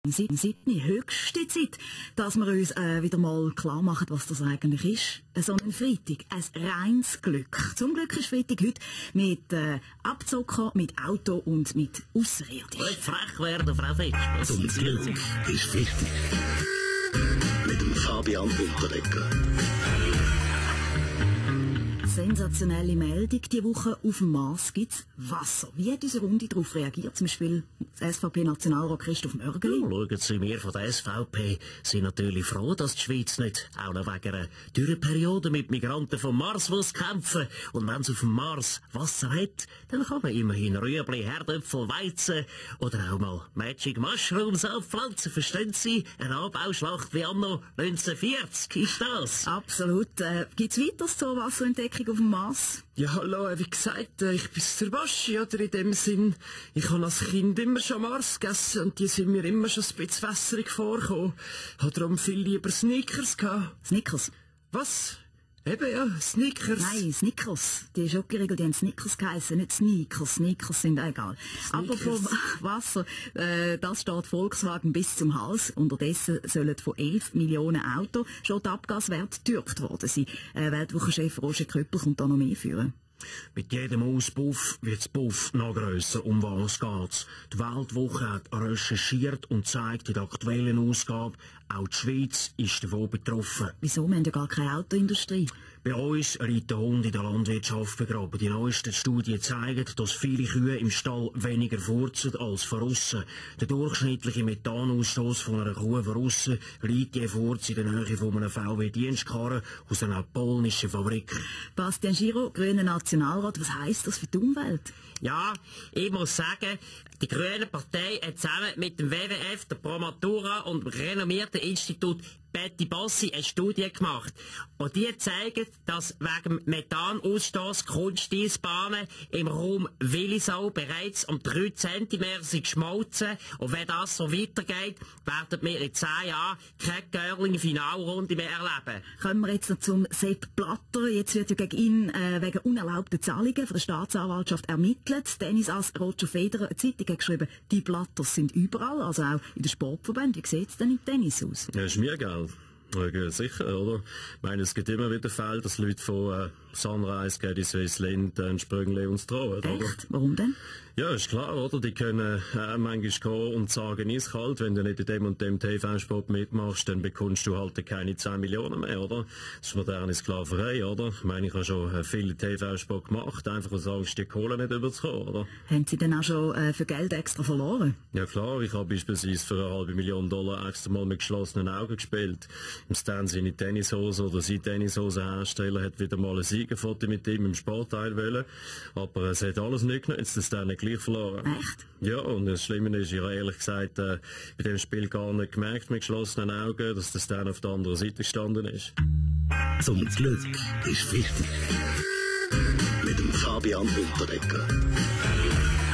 Sydney, höchste Zeit, dass wir uns wieder mal klar machen, was das eigentlich ist. So ein Freitag, ein reines Glück. Zum Glück ist Freitag heute mit Abzocker, mit Auto und mit Ausserirdisch. Frech werden, Frau Fetsch. Zum Glück ist Freitag. Mit dem Fabian Unterdecker. Sensationelle Meldung. Die Woche auf dem Mars gibt's Wasser. Wie hat unsere Runde darauf reagiert? Zum Beispiel das SVP-Nationalrat Christoph Mörgeli. Ja, schauen Sie, wir von der SVP sind natürlich froh, dass die Schweiz nicht auch noch wegen einer Dürreperiode mit Migranten vom Mars muss kämpfen. Und wenn es auf dem Mars Wasser hat, dann kann man immerhin Rüebli, Herdöpfel, Weizen oder auch mal Magic Mushrooms aufpflanzen. Verstehen Sie? Eine Anbauschlacht wie anno 1940 ist das. Absolut. Gibt's weiteres zur Wasserentdeckung auf dem Mars? Ja, hallo, wie gesagt, ich bin der Baschi, oder in dem Sinn, ich habe als Kind immer schon Mars gegessen und die sind mir immer schon ein bisschen wässerig vorgekommen. Ich habe darum viel lieber Snickers gehabt. Snickers? Was? Eben, ja, Snickers. Nein, Snickers. Die Schokoriegel, die haben Snickers geheissen, nicht Sneakers. Snickers sind egal. Apropos Wasser, das steht Volkswagen bis zum Hals. Unterdessen sollen von 11 Millionen Autos schon die Abgaswerte getürkt worden sein. Weltwochenchef Roger Köppel kommt da noch mehr führen. Mit jedem Auspuff wird das Puff noch grösser. Um was geht's? Die Weltwoche hat recherchiert und zeigt in der aktuellen Ausgabe, auch die Schweiz ist davon betroffen. Wieso? Wir haben ja gar keine Autoindustrie. Bei uns liegt der Hund in der Landwirtschaft begraben. Die neuesten Studien zeigen, dass viele Kühe im Stall weniger furzen als von aussen. Der durchschnittliche Methanausstoß von einer Kuh von aussen liegt je Furz in der Nähe von einem VW-Dienstkarren aus einer polnischen Fabrik. Bastian Giro, Grüner Nationalrat, was heisst das für die Umwelt? Ja, ich muss sagen, die Grüne Partei hat zusammen mit dem WWF, der Promatura und dem renommierten Institut Betty Bossi eine Studie gemacht. Und die zeigen, dass wegen Methanausstoß Kunststießbahnen im Raum Willisau bereits um 3 cm sind geschmolzen. Und wenn das so weitergeht, werden wir in 10 Jahren keine Curling-Finalrunde mehr erleben. Kommen wir jetzt noch zum Sepp Blatter. Jetzt wird ja gegen ihn wegen unerlaubter Zahlungen von der Staatsanwaltschaft ermittelt. Tennisass Roger Federer, eine Zeitung hat geschrieben, die Blatters sind überall, also auch in den Sportverbänden. Wie sieht es denn im Tennis aus? Ja, ist mir egal. Ja, sicher, oder? Ich meine, es gibt immer wieder Fälle, dass Leute von Sunrise, Credit Suisse, Lind, Sprüngli uns trauen, oder? Echt? Warum denn? Ja, ist klar, oder? Die können manchmal kommen und sagen, eiskalt, wenn du nicht in dem und dem TV-Sport mitmachst, dann bekommst du halt keine 10 Millionen mehr, oder? Das ist moderne Sklaverei, oder? Ich meine, ich habe schon viele TV-Sport gemacht, einfach aus Angst, die Kohle nicht überzukommen, oder? Haben Sie denn auch schon für Geld extra verloren? Ja klar, ich habe beispielsweise für $500,000 extra mal mit geschlossenen Augen gespielt. Im Stan seine Tennishose oder sein Tennishosenhersteller hat wieder mal ein Siegerfoto mit ihm im Sportteil wollen. Aber es hat alles nicht genutzt, das Stan gleich verloren. Echt? Ja, und das Schlimme ist, ich habe ehrlich gesagt bei dem Spiel gar nicht gemerkt mit geschlossenen Augen, dass das Stan auf der anderen Seite gestanden ist. Zum Glück ist Freitag. Mit dem Fabian Unterdecker.